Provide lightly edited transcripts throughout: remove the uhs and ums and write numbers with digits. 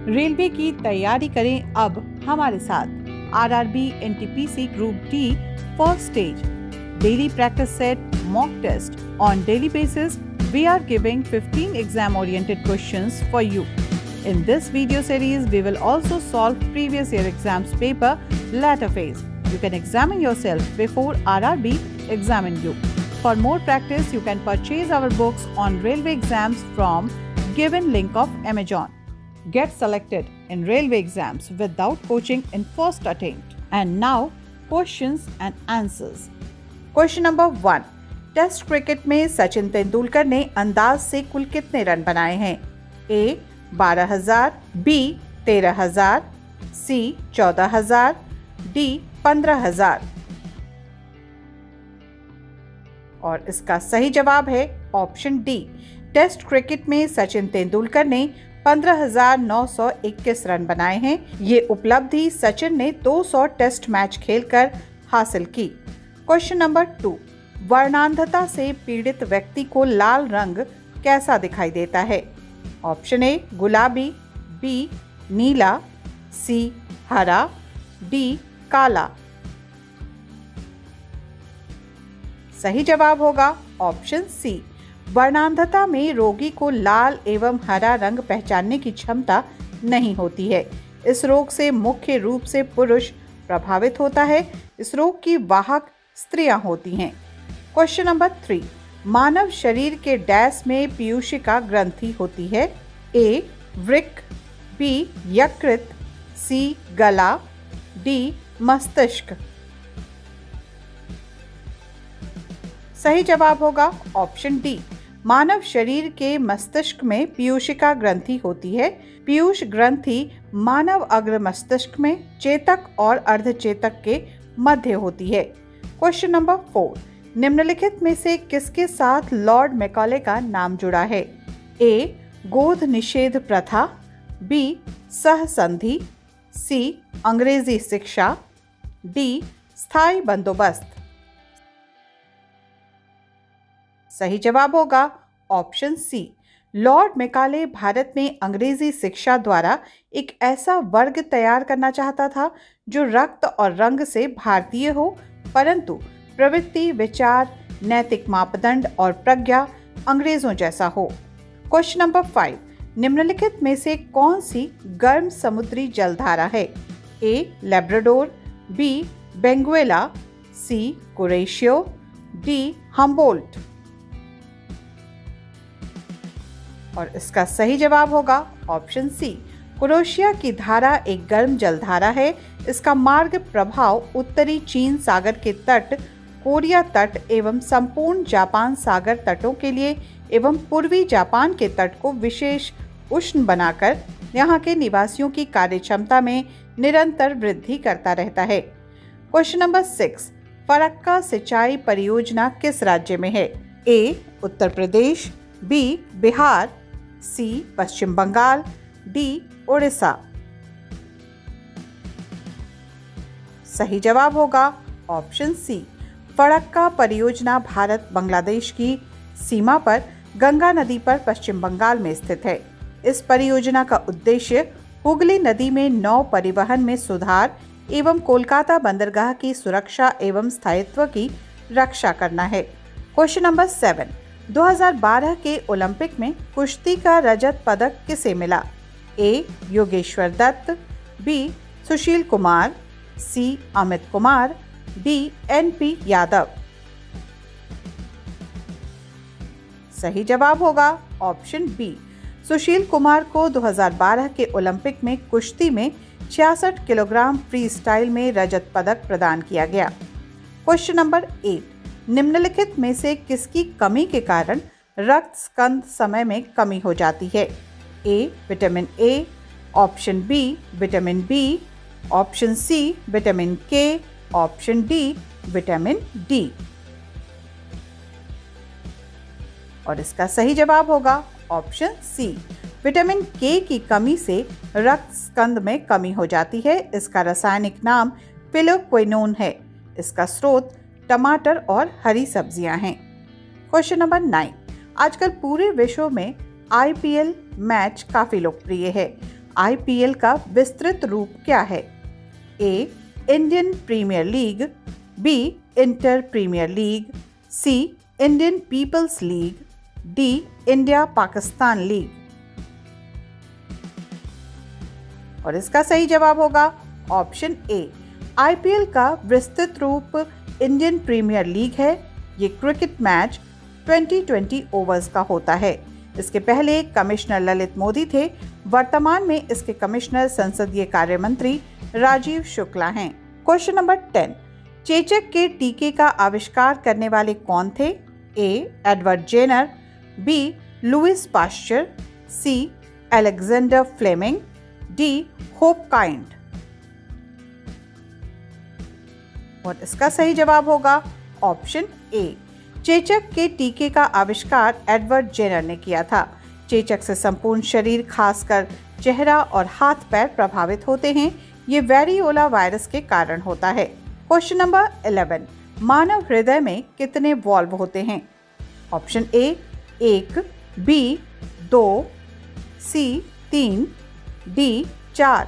Railway की तैयारी करें अब हमारे साथ। RRB NTPC Group D first stage daily practice set mock test on daily basis. We are giving 15 exam oriented questions for you. In this video series, we will also solve previous year exams paper latter phase. You can examine yourself before RRB examine you. For more practice, you can purchase our books on railway exams from given link of Amazon. Get selected in railway exams without coaching in first attempt. And now, questions and answers. Question number 1. Test cricket में सचिन तेंदुलकर ने अंदाज से कुल कितने run बनाए हैं? A 12,000, B 13,000, C 14,000, D 15,000। और इसका सही जवाब है ऑप्शन डी। टेस्ट क्रिकेट में सचिन तेंदुलकर ने 15,921 रन बनाए हैं। ये उपलब्धि सचिन ने 200 टेस्ट मैच खेलकर हासिल की। Question number 2। वर्णांधता से पीड़ित व्यक्ति को लाल रंग कैसा दिखाई देता है? ऑप्शन ए गुलाबी, बी नीला, सी हरा, डी काला। सही जवाब होगा ऑप्शन सी। वर्णांधता में रोगी को लाल एवं हरा रंग पहचानने की क्षमता नहीं होती है। इस रोग से मुख्य रूप से पुरुष प्रभावित होता है। इस रोग की वाहक स्त्रियां होती हैं। Question number 3। मानव शरीर के डैश में पीयूषिका ग्रंथि होती है? ए वृक्क, बी यकृत, सी गला, डी मस्तिष्क। सही जवाब होगा ऑप्शन डी। मानव शरीर के मस्तिष्क में पीयूषिका ग्रंथि होती है। पीयूष ग्रंथि मानव अग्र मस्तिष्क में चेतक और अर्धचेतक के मध्य होती है। Question number 4। निम्नलिखित में से किसके साथ लॉर्ड मैकॉले का नाम जुड़ा है? ए गोद निषेध प्रथा, बी सहसंधि, सी अंग्रेजी शिक्षा, डी स्थायी बंदोबस्त। सही जवाब होगा option C. Lord Macaulay Bharat में अंग्रेजी शिक्षा द्वारा एक ऐसा वर्ग तैयार करना चाहता था जो रक्त और रंग से भारतीय हो, परंतु प्रवृत्ति, विचार, नैतिक मापदंड और प्रज्ञा अंग्रेजों जैसा हो। Question number 5। निम्नलिखित में से कौन सी गर्म समुद्री जलधारा है? A Labrador, B Benguela, C Kuroshio, D Humboldt. और इसका सही जवाब होगा ऑप्शन सी। कुरोशिया की धारा एक गर्म जलधारा है। इसका मार्ग प्रभाव उत्तरी चीन सागर के तट, कोरिया तट एवं संपूर्ण जापान सागर तटों के लिए एवं पूर्वी जापान के तट को विशेष उष्ण बनाकर यहाँ के निवासियों की कार्यक्षमता में निरंतर वृद्धि करता रहता है। Question number 6। फरक्का सिंचाई परियोजना किस राज्य में है? A Uttar Pradesh, B Bihar, C Paschim Bangal, D Orissa. सही जवाब होगा ऑप्शन सी। फरक्का परियोजना भारत बांग्लादेश की सीमा पर गंगा नदी पर पश्चिम बंगाल में स्थित है। इस परियोजना का उद्देश्य हुगली नदी में नौ परिवहन में सुधार एवं कोलकाता बंदरगाह की सुरक्षा एवं स्थायित्व की रक्षा करना है। Question number 7। 2012 के ओलंपिक में कुश्ती का रजत पदक किसे मिला? A Yogeshwar Dutt, B Sushil Kumar, C Amit Kumar, D NP Yadav. सही जवाब होगा ऑप्शन बी। सुशील कुमार को 2012 के ओलंपिक में कुश्ती में 66 किलोग्राम फ्री स्टाइल में रजत पदक प्रदान किया गया। Question number 8। निम्नलिखित में से किसकी कमी के कारण रक्त स्कंद समय में कमी हो जाती है? A vitamin A, option B vitamin B, option C vitamin K, option D vitamin D. और इसका सही जवाब होगा ऑप्शन सी। विटामिन के की कमी से रक्त स्कंद में कमी हो जाती है। इसका रासायनिक नाम फिलोक्विनोन है। इसका स्रोत टमाटर और हरी सब्जियां हैं। Question number 9। आजकल पूरे विश्व में IPL मैच काफ़ी लोकप्रिय है। IPL का विस्तृत रूप क्या है? A. Indian premier league, B. Inter premier league, C. Indian people's league, D. India Pakistan league. और इसका सही जवाब होगा ऑप्शन A। IPL का विस्तृत रूप इंडियन प्रीमियर लीग है। ये क्रिकेट मैच 20 ओवर्स का होता है। इसके पहले कमिश्नर ललित मोदी थे। वर्तमान में इसके कमिश्नर संसदीय कार्य मंत्री राजीव शुक्ला हैं। क्वेश्चन नंबर 10, चेचक के टीके का आविष्कार करने वाले कौन थे? A. Edward Jenner, B. Louis Pasteur, C. Alexander Fleming, D. होप काइंड। और इसका सही जवाब होगा ऑप्शन A। चेचक के टीके का आविष्कार एडवर्ड जेनर ने किया था। चेचक से संपूर्ण शरीर खासकर चेहरा और हाथ पैर प्रभावित होते हैं। ये वेरियोला वायरस के कारण होता है। क्वेश्चन नंबर 11, मानव हृदय में कितने वॉल्व होते हैं? Option A 1, B 2, C 3, D 4।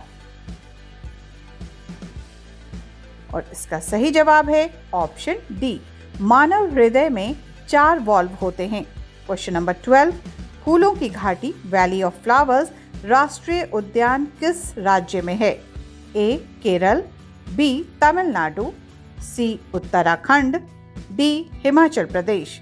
और इसका सही जवाब है ऑप्शन डी। मानव हृदय में 4 वॉल्व होते हैं। क्वेश्चन नंबर 12, फूलों की घाटी वैली ऑफ फ्लावर्स राष्ट्रीय उद्यान किस राज्य में है? A. Kerala, B. Tamil Nadu, C. Uttarakhand, D. Himachal Pradesh.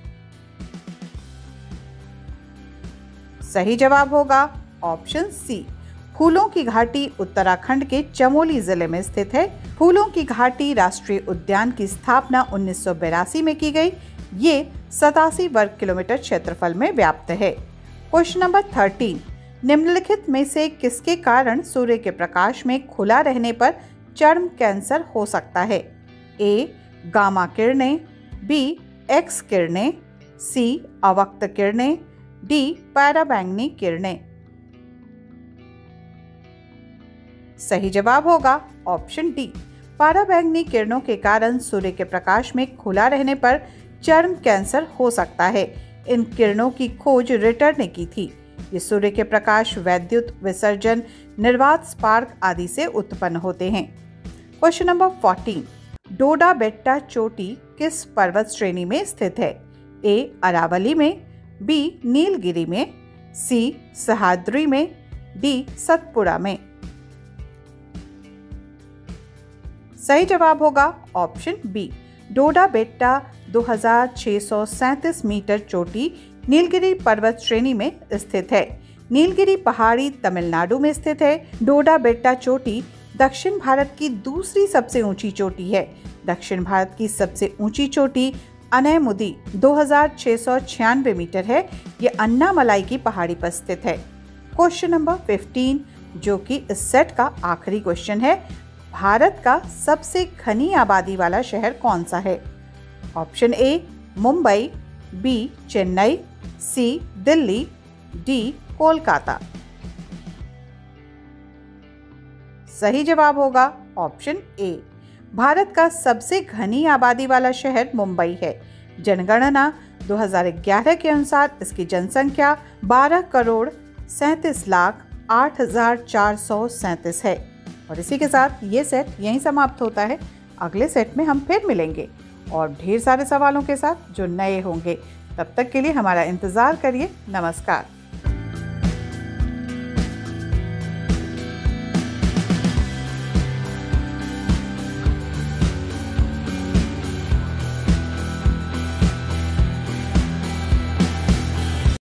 सही जवाब होगा ऑप्शन C। फूलों की घाटी उत्तराखंड के चमोली जिले में स्थित है। फूलों की घाटी राष्ट्रीय उद्यान की स्थापना 1982 में की गई। ये 87 वर्ग किलोमीटर क्षेत्रफल में व्याप्त है। क्वेश्चन नंबर 13, निम्नलिखित में से किसके कारण सूर्य के प्रकाश में खुला रहने पर चर्म कैंसर हो सकता है? A. गामा किरणें, B. एक्स किरणें, C. अवक्त किरणें, D. पैराबैंगनी किरणें। सही जवाब होगा ऑप्शन डी। पराबैंगनी किरणों के कारण सूर्य के प्रकाश में खुला रहने पर चर्म कैंसर हो सकता है। इन किरणों की खोज रिटर ने की थी। ये सूर्य के प्रकाश, वैद्युत विसर्जन, निर्वात स्पार्क आदि से उत्पन्न होते हैं। क्वेश्चन नंबर 14, डोडा बेट्टा चोटी किस पर्वत श्रेणी में स्थित है? A. अरावली में, B. नीलगिरी में, C. सह्याद्री में, D. सतपुड़ा में। सही जवाब होगा option B. Doda Betta 2637 metre चोटी नीलगिरी पर्वत श्रेणी में स्थित है। नीलगिरी पहाड़ी तमिलनाडु में स्थित है। डोडा बेट्टा चोटी दक्षिण भारत की दूसरी सबसे ऊंची चोटी है। दक्षिण भारत की सबसे ऊंची चोटी अनैमुदी 2696 मीटर है। ये अन्नामलाई की पहाड़ी पर स्थित है। क्वेश्चन नंबर 15, जो कि इस सेट का आखिरी क्वेश्चन है, भारत का सबसे घनी आबादी वाला शहर कौन सा है? Option A Mumbai, B Chennai, C Delhi, D Kolkata. सही जवाब होगा ऑप्शन ए। भारत का सबसे घनी आबादी वाला शहर मुंबई है। जनगणना 2011 के अनुसार इसकी जनसंख्या 12,37,08,437 है। और इसी के साथ ये सेट यहीं समाप्त होता है। अगले सेट में हम फिर मिलेंगे और ढेर सारे सवालों के साथ जो नए होंगे। तब तक के लिए हमारा इंतज़ार करिए। नमस्कार।